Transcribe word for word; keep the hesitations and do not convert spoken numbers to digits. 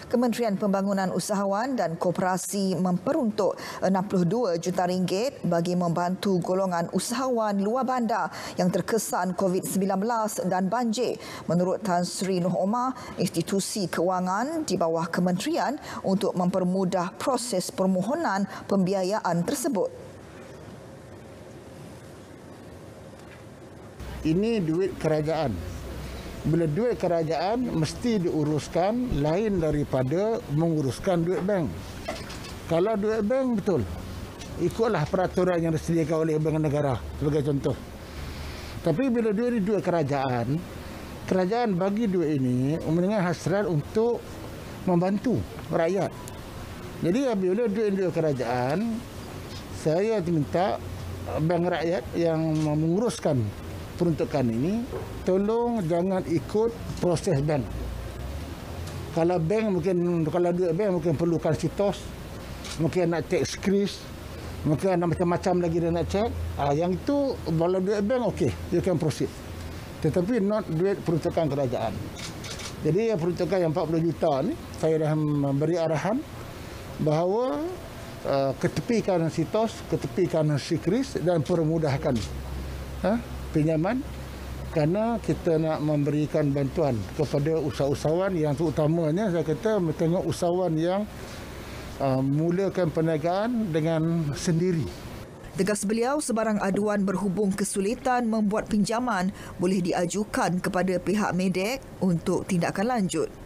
Kementerian Pembangunan Usahawan dan Koperasi memperuntuk enam puluh dua juta ringgit bagi membantu golongan usahawan luar bandar yang terkesan COVID sembilan belas dan banjir. Menurut Tan Sri Noh Omar, institusi kewangan di bawah kementerian untuk mempermudah proses permohonan pembiayaan tersebut. Ini duit kerajaan. Bila duit kerajaan mesti diuruskan lain daripada menguruskan duit bank. Kalau duit bank betul, ikutlah peraturan yang disediakan oleh bank negara sebagai contoh. Tapi bila duit ini duit kerajaan, kerajaan bagi duit ini dengan hasrat untuk membantu rakyat. Jadi bila duit duit kerajaan, saya minta bank rakyat yang menguruskan peruntukan ini, tolong jangan ikut proses bank. Kalau bank mungkin, kalau duit bank mungkin perlukan sitos, mungkin nak cek skris, mungkin nak macam-macam lagi dia nak cek. Ah, yang itu, kalau duit bank, okey, you can proceed. Tetapi not duit peruntukan kerajaan. Jadi yang peruntukan yang empat puluh juta ni, saya dah memberi arahan bahawa uh, ketepikan sitos, ketepikan skris dan permudahkan ha? pinjaman, kerana kita nak memberikan bantuan kepada usahawan yang terutamanya saya kata tengok usahawan yang uh, mulakan perniagaan dengan sendiri. Tegas beliau, sebarang aduan berhubung kesulitan membuat pinjaman boleh diajukan kepada pihak Medek untuk tindakan lanjut.